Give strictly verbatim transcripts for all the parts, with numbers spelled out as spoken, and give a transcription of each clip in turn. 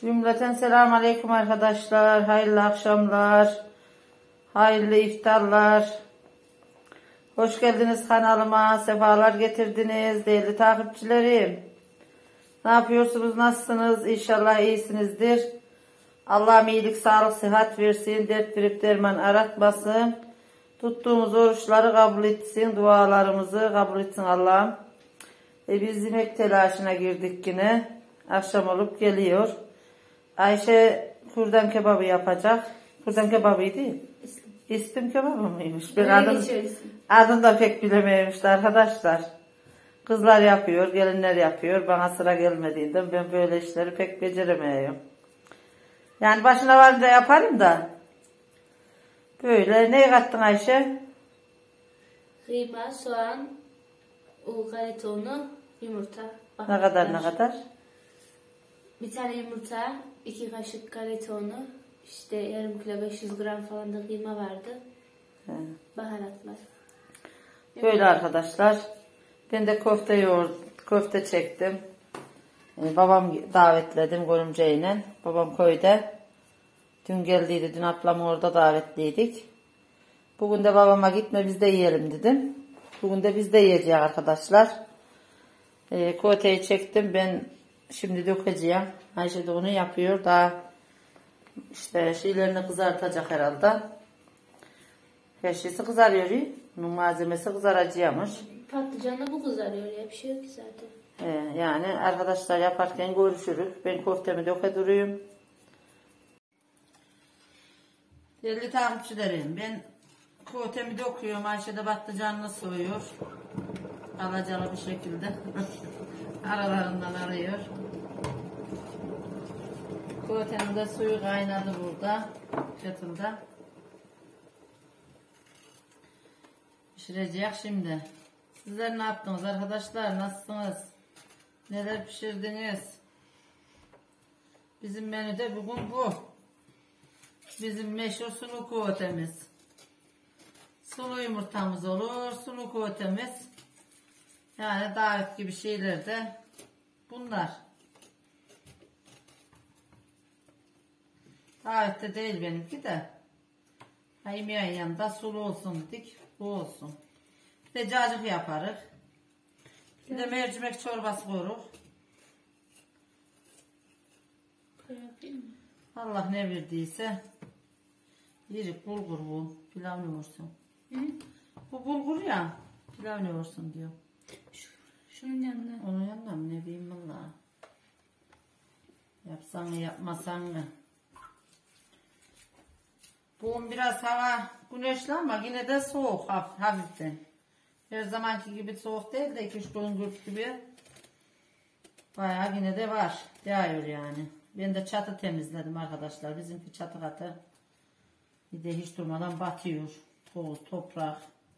Cümleten selamun aleyküm arkadaşlar. Hayırlı akşamlar. Hayırlı iftarlar. Hoş geldiniz kanalıma. Sefalar getirdiniz değerli takipçilerim. Ne yapıyorsunuz? Nasılsınız? İnşallah iyisinizdir. Allah'ım iyilik, sağlık, sıhhat versin. Dert verip derman aratmasın. Tuttuğumuz oruçları kabul etsin. Dualarımızı kabul etsin Allah'ım. E biz yemek telaşına girdik yine. Akşam olup geliyor. Ayşe kurdan kebabı yapacak. Kurdan kebabıydı. İstim, İstim kebabı mıymış? Ben adım, adını da pek bilememişti arkadaşlar. Kızlar yapıyor, gelinler yapıyor. Bana sıra gelmediğinden ben böyle işleri pek beceremiyorum. Yani başına varınca yaparım da. Böyle. Ne kattın Ayşe? Kıyma, soğan, un, galeta unu, yumurta. Ne kadar ne kadar? Bir tane yumurta, iki kaşık galeta unu, işte yarım kilo beş yüz gram falan da kıyma vardı. He. Baharatlar. Böyle arkadaşlar. Ben de köfte yoğurt, köfte çektim. Yani babam davetledim görümceyle. Babam köyde. Dün geldiydi. Dün ablamı orada davetliydik. Bugün de babama gitme biz de yiyelim dedim. Bugün de biz de yiyeceğiz arkadaşlar. E, köfteyi çektim. Ben şimdi dökeceğim. Ayşe de onu yapıyor. Daha işte şeylerini kızartacak herhalde. Her şeysi kızarıyor. Bunun malzemesi kızaracakmış. Patlıcanla bu kızarıyor ya. Bir şey yok ki zaten. Ee, yani arkadaşlar yaparken görüşürüz. Ben köftemi döke duruyorum. Değerli takipçilerim, ben köftemi döküyorum. Ayşe de patlıcanını soyuyor. Alacalı bir şekilde. Aralarından arıyor. Köftenin de suyu kaynadı burada. Kettle'da. Pişirecek şimdi. Sizler ne yaptınız arkadaşlar? Nasılsınız? Neler pişirdiniz? Bizim menüde bugün bu. Bizim meşhur sulu köftemiz. Sulu yumurtamız olur. Sulu köftemiz. Yani davet gibi şeyler de bunlar. Davette değil benimki de. Yemeğin yanında sulu olsun dedik. Bu olsun. Bir de cacık yaparız. Bir de mercimek çorbası koyarız. Allah ne verdiyse. Yirik bulgur bu. Pilav ne olsun? Hı? Bu bulgur ya. Pilav ne olsun diyor. Şu, şunun yanına. Onun yanına mı ne bileyim valla. Yapsan mı yapmasan mı? Bugün biraz hava güneşli ama yine de soğuk hafif, hafiften. Her zamanki gibi soğuk değil de iki üç gündür gibi. Bayağı yine de var. Yağıyor yani. Ben de çatı temizledim arkadaşlar. Bizimki çatı katı. Bir de hiç durmadan batıyor. Toz, toprak.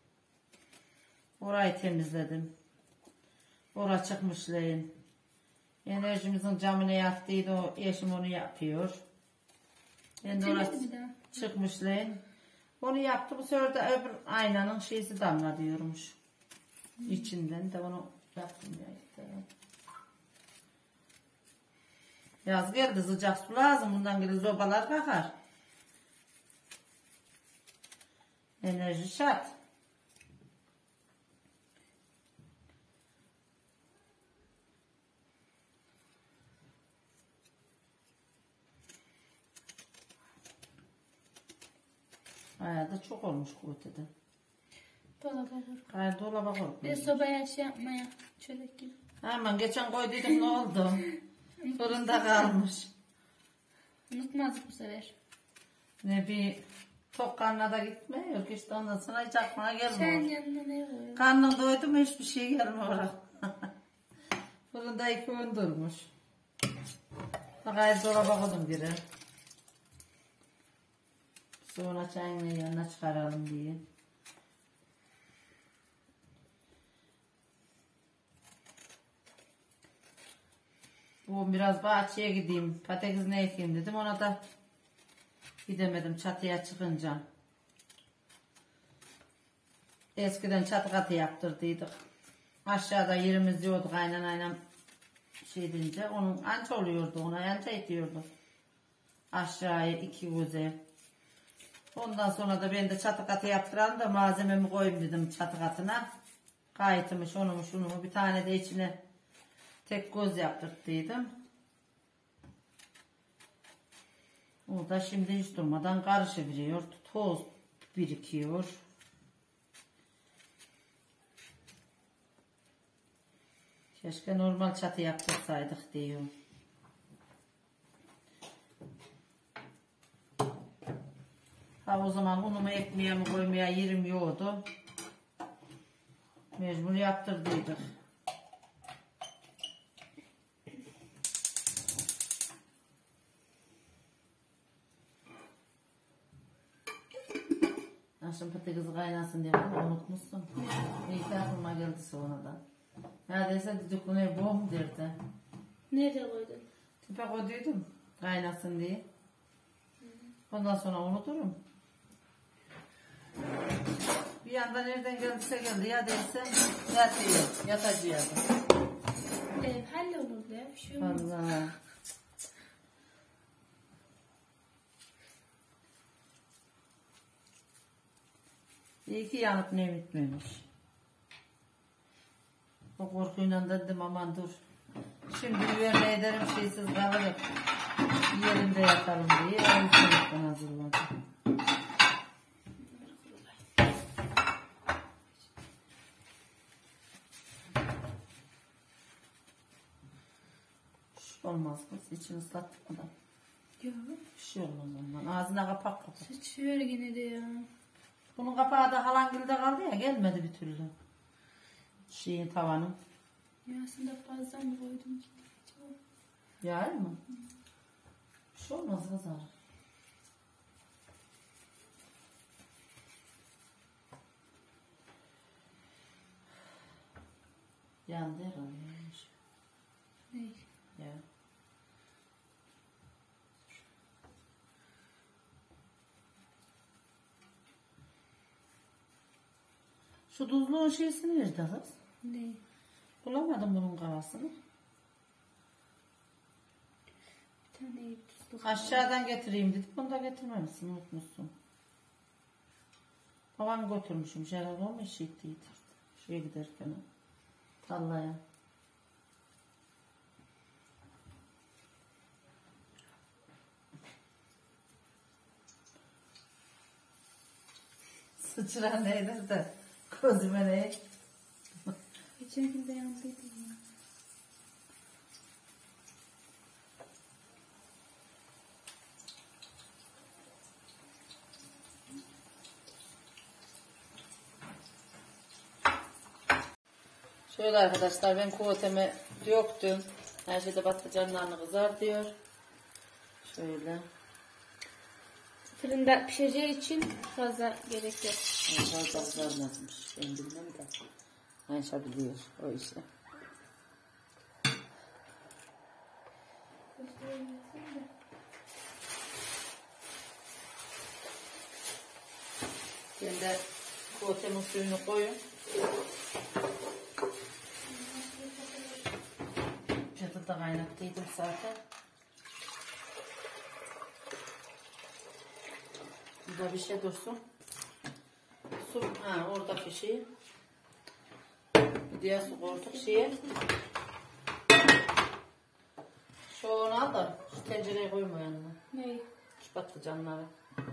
Orayı temizledim. Oraya çıkmışlayın. Enerjimizin camına yattıydı. O eşim onu yapıyor. Ben de oraya çıkmışlayın. Onu yaptı. Bu sefer de öbür aynanın şeysi damla diyormuş. Hmm. İçinden de onu yaptım ya işte. Yaz geldi, sıcak su lazım. Bundan geri zobalar kakar. Enerji şart. Bayağı da çok olmuş köftede. Dolaba koy. Hayır dolaba koy. Bir sobaya şey yapmaya. Çörek gibi. Aman geçen koyduydum ne oldu? Fırında kalmış. Unutmazdık bu sefer. Ne bir tok karnına da gitmiyor ki işte ondan sonra hiç aklına gelmiyor. Sen yanına ne koyuyorsun? Karnın doydu mu hiçbir şey gelmiyor. Fırında iki gün durmuş. Bakayım dolaba koydum geri. Sonra çayını yanına çıkaralım diye. Bu biraz bahçeye gideyim. Patates ne ekeyim dedim. Ona da gidemedim çatıya çıkınca. Eskiden çatı katı yaptırdıydık. Aşağıda yerimiz yoktu. Aynen aynen şey deyince onun anca oluyordu, ona anca ediyordu. Aşağıya iki güzel. Ondan sonra da ben de çatı katı yaptıralım da malzememi koyayım dedim çatı katına. Kayıtımı, şunu mu şunu mu, bir tane de içine tek göz yaptırttıydım. O da şimdi hiç durmadan karışıveriyor. Toz birikiyor. Keşke normal çatı yaptırsaydık diyor. Ha o zaman unumu ekmeğe mi koymaya yerim yoktu. Mecbur yaptırdıydık. Akşam patates kaynasın diye ama unutmuşsun. İyi ki aklıma geldi sonradan. Neredeyse dedik bu ne bu mu derdi. Nerede koydun? Tüpe koyduydum kaynasın diye. Ondan sonra unuturum. Bir yandan nereden geldiyse geldi ya derse yatıyor, yatacağız. Ev hallolur ya, bir şey olmaz. Vallahi. İyi ki yanıp ne bitmemiş. O korkuyla da dedim aman dur. Şimdi güvenle ederim şeysiz kalırım. Yerinde yatalım diye. O yüzden hazırladım. Olmaz kız. İçini ıslattık mı da? Yok. Bir şey olmaz ondan. Ağzına kapak kapak. Sıçıyor yine de ya. Bunun kapağı da halangilde kaldı ya. Gelmedi bir türlü. Şeyin tavanın. Ya aslında fazla mı koydum ki? Yağır mı? Bir şey olmaz kızar. Yandı herhalde. Ne? Ya. Şu tuzluğun şeysini nerede kız? Ne? Bulamadım bunun kavasını. Bir tane tuzlu. Aşağıdan getireyim dedik. Bunu da getirmemişsin. Unutmuşsun. Babam götürmüşüm. Herhalde onu eşiktiydi. Şuraya giderken. Tallaya. Sıçran neydi de gözüme ne? Geçen gün de yandıydım ya. Şöyle arkadaşlar ben kuvatemi döktüm. Her şeyde patlıcanlarını kızar diyor. Şöyle. Fırında pişireceği için fazla gerek yok. Fazla kızarmazmış. Ben bilmem de. Ayşe biliyor o işi. Ben de kuvatemin suyunu koyun. Çatıda kaynattıydım zaten. Burada bir şey dursun. Su, ha oradaki şey. Bir diğer su koyduk şeye. Şu onu al da şu tencereye koyma yanına. Ne? Şu patlıcanları.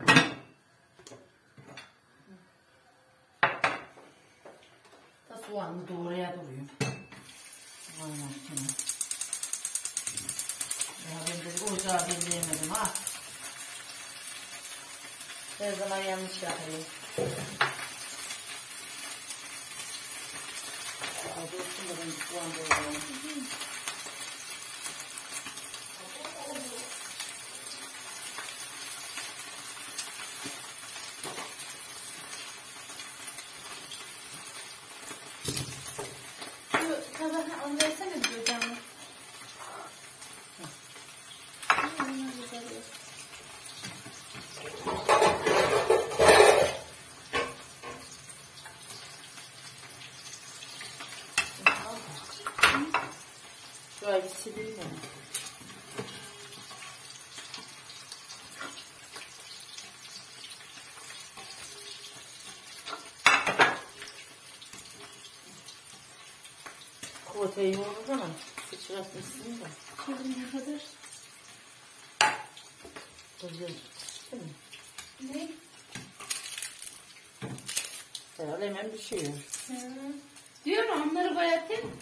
Da soğanı doğraya duruyor. Kaynarken. Ya ben de ocağı belleyemedim ha. Her zaman yanlış yapıyorum. Daha dursun da ben soğan doğrayayım. Şu tabağı onu versene bir hocam. sileyim onu. Kuvvetayı yoğurdu ama sıçratmışsın da. Şöyle ne kadar? Kızım. Değil mi? Ne? Herhalde hemen düşüyor. Hı. Diyorum onları boyatayım.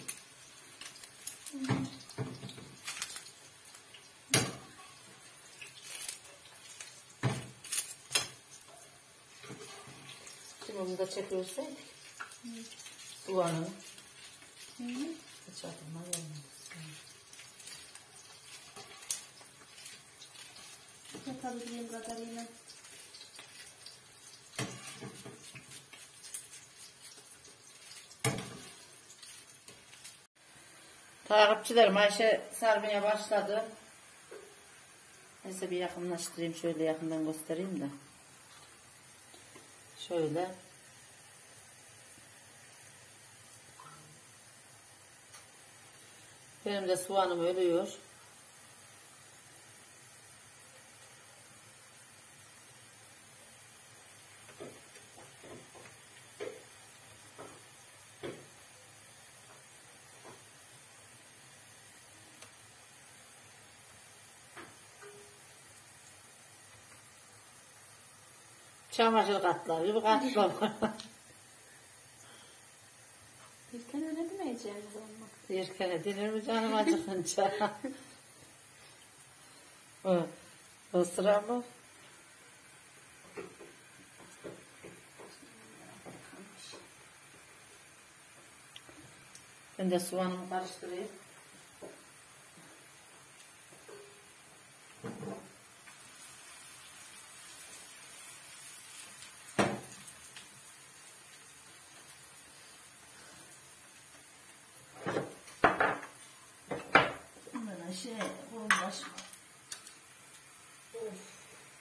Şimdi onu da çekiyorsaydık. Soğanını. Hı. Hiç aklıma gelmedi. Yapabildiğim kadarıyla. Takipçilerim, Ayşe sarmaya başladı. Neyse bir yakınlaştırayım, şöyle yakından göstereyim de. Şöyle. Benim de soğanım ölüyor. Çamaşır katlar gibi katlar. Bir tane ne demeyeceğimiz olmak. Yerken denir mi canım acıkınca? o, o sıra mı? Ben de soğanımı karıştırayım. Bana şey olmaz. Of.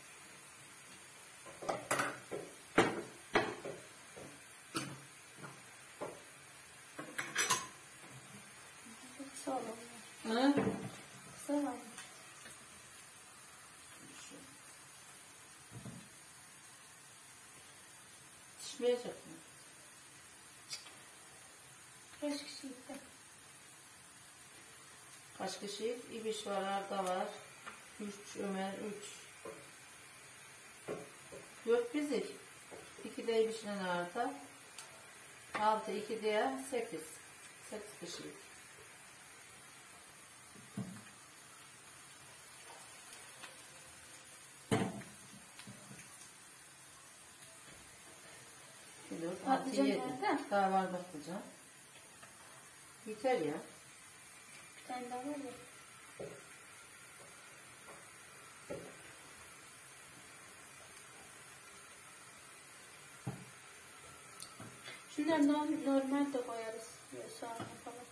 Sağ olun. Hı? Sağ olun. Pişmeyecek mi? Kaç kişilik de? Kaç kişi? İbiş var, Arda var. Üç, Ömer, üç. Dört bizik. İki de İbiş'le Arda. Altı, iki diye sekiz. Sekiz kişi. Şimdi altı, Patlıcan yedi. nerede? Daha var patlıcan. Yeter ya. Bir tane daha var ya. Şunları normal, normal de koyarız. Böyle soğanla falan.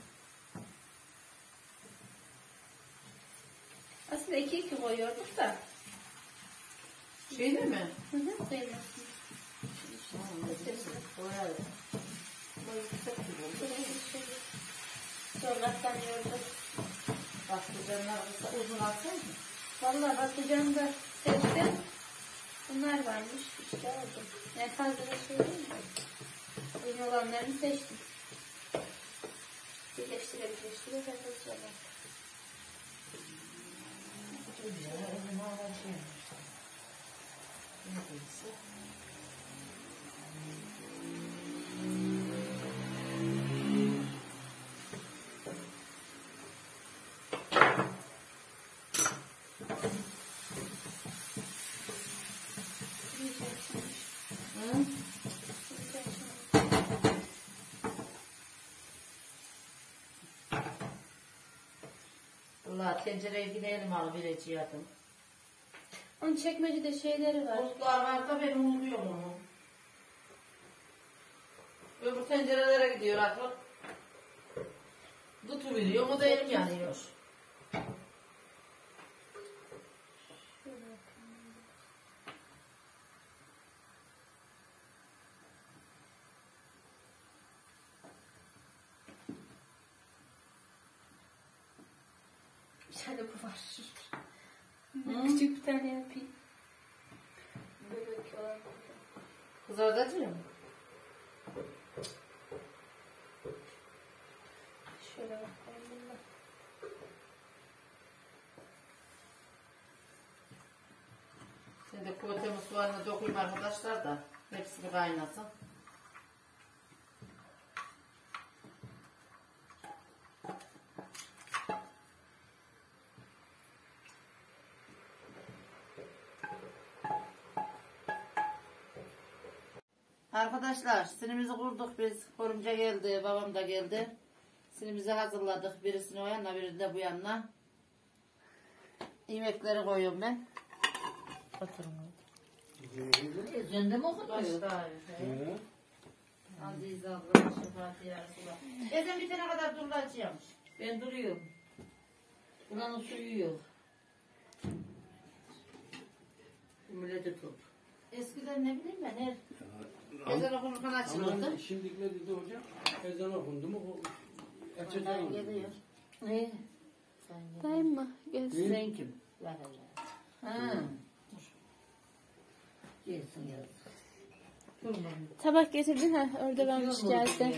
Aslında iki iki koyuyorduk da. Şey değil mi? Hı hı. Kıymasını. Koyalım. Bu yüksek gibi oldu. Sonra katlanıyordu. Patlıcanlar kısa uzun atsaydı. Vallahi patlıcanı da seçtim. Bunlar varmış. İşte aldım. Yani fazla da şey değil mi? Uzun olanlarını seçtim. Birleştire birleştire yapacağım. Çok güzel. Uzun hava şey yapmışlar. Ne değilse. Hı? Valla tencereye gidelim al bireci adım. Onun çekmecede şeyleri var. Buzlar var da ben unutuyorum onu. Öbür tencerelere gidiyor akıl. Tutuveriyor, o da elim yanıyor. tane bu var. Küçük bir tane yapayım. Bebek olan. Kız orada duruyor mu? Şöyle bakayım bununla. Şimdi kuvvetimiz soğanını dokuyayım arkadaşlar da hepsini kaynasın. Arkadaşlar sinimizi kurduk biz. Korumca geldi, babam da geldi. Sinimizi hazırladık. Birisini o yanına, birini de bu yanına. Yemekleri koyuyorum ben. Oturun. Ezende mi okudun? Başta. Aziz abla, şefaati ya Resulallah. Ezan bitene kadar durulacakmış. Ben duruyorum. Buranın suyu yok. Millete top. Eskiden ne bileyim ben her ezan okunurken açılırdı. Ama şimdi ne dedi hocam? Ezan okundu mu? o- Ondan Açacağım. geliyor. Ne? Dayım mı? Gelsin. Sen kim? Ver hele. Ha. Gelsin yazık. Tabak getirdin ha. Orada varmış geldi.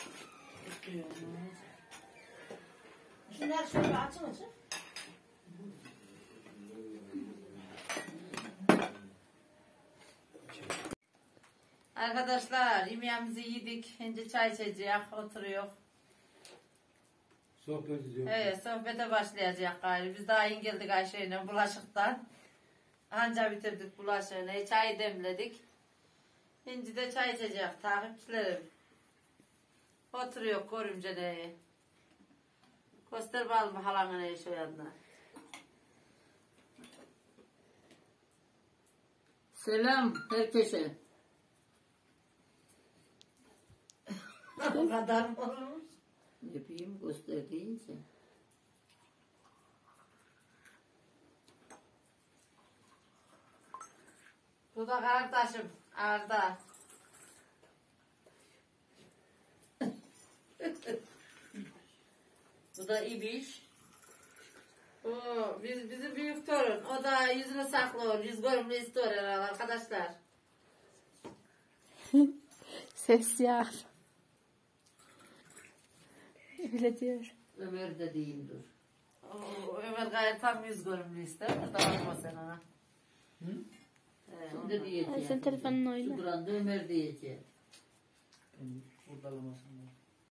Şunlar şöyle açın açın. Arkadaşlar yemeğimizi yedik. Şimdi çay içeceğiz. Oturuyor. Sohbet ediyor. Evet, sohbete başlayacak galiba. Biz daha yeni geldik Ayşe'yle bulaşıktan. Anca bitirdik bulaşığını. Çay demledik. Şimdi de çay içecek takipçilerim. Oturuyor korumca ne? Göster bakalım halanı ne şu yanına. Selam herkese. O kadar mı olmuş? Ne bileyim gösterdiğince. Bu da kardeşim Arda. Bu da İbiş. O biz, bizim büyük torun. O da yüzünü saklıyor. Yüz görümlü istiyor herhalde arkadaşlar. Ses ya. Öyle diyor. Ömer de diyeyim dur. O, Ömer gayet tam yüz görümlü ister. Dağıtma sen ona. Hı? Ee, Sen ondan. de diyeceğim. Hadi sen telefonunla oyna. Şu duranda Ömer diyeceğim. Ordalamasın.